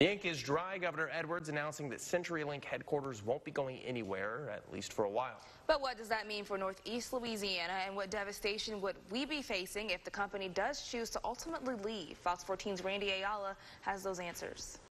The ink is dry. Governor Edwards announcing that Centurylink headquarters won't be going anywhere, at least for a while. But what does that mean for Northeast Louisiana, and what devastation would we be facing if the company does choose to ultimately leave? Fox 14's Randy Ayala has those answers.